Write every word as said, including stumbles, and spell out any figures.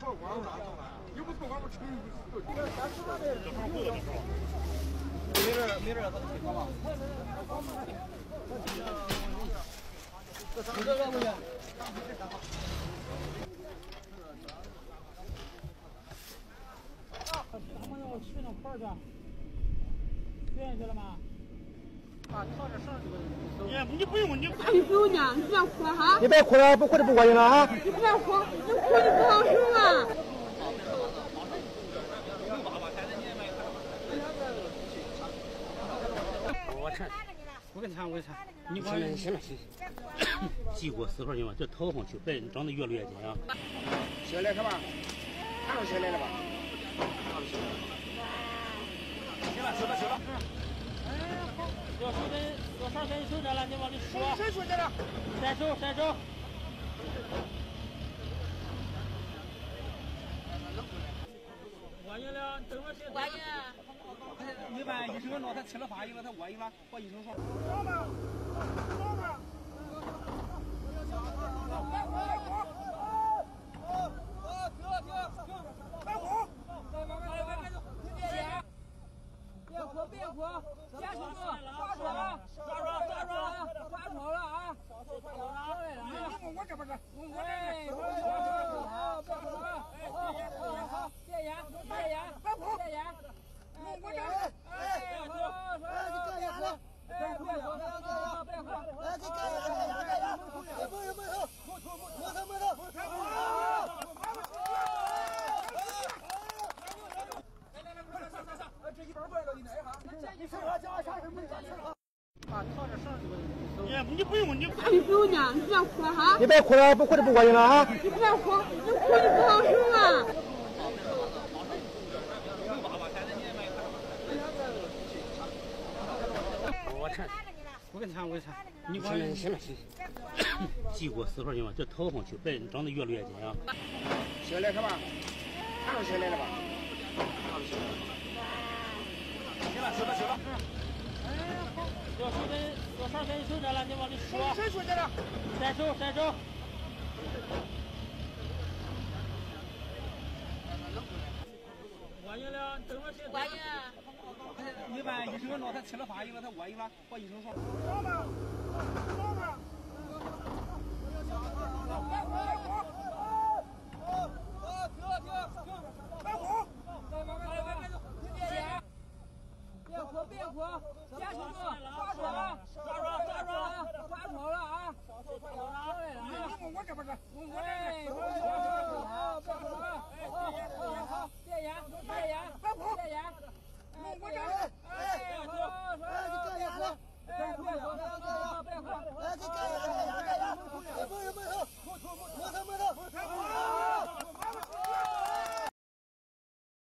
做光了，又不做光我吃不死。 没人没人，他听好吧？这三个多少？ 小朋友去那块儿去，学下去了吗？把套着上去吧。你你不用你。 你不用讲，你不要哭哈。 你别哭了，不哭就不过瘾了啊！ 你不要哭，你哭就不好受了。 我看，我给你看，我给你看。你行了行了行了，记过死活去嘛，这头上去，别长得越来越紧啊。 下来看吧，看到下来了吧？ 行了行了行了。 哎，好，要手跟要上跟手着了，你往里说。 伸手去了。 伸手伸手。我赢了，等会儿谁？ 我赢。 一般医生说他吃了饭赢了，他我赢了，和医生说。 上吧，上吧。 别哭别哭，加速度，抓住啊！抓住抓住啊！抓住了啊！ 我这边是，我哎，好，别哭啊！好，好，好，别演，别演，别演。 我这， 哎，好，好，别哭，哎，别哭，别哭，别哭，来，给干一下，干一下，没有没有，摸头摸头，摸头。 这一半过来了，你来一下。你吃啥？叫啥？什么？吃啥？ 把套着上去吧。你你不用你。 你不用讲，你不要哭哈。 你别哭了，不哭就不过瘾了啊！ 你不要哭，你哭就不好受了。 我看，我给你看，我给你看。你行了行了行了，记过死活去嘛，这头上去，别长得越来越紧啊。 下来看吧，看到下来了吧？ 行了行了行了。 哎，好，要手跟要上跟手着了，你往里说。 伸手去了。 伸手伸手。我赢了，等会儿谁？ 我赢。 一般医生说他吃了饭赢了，他我赢了，和医生说。 上吧，上吧。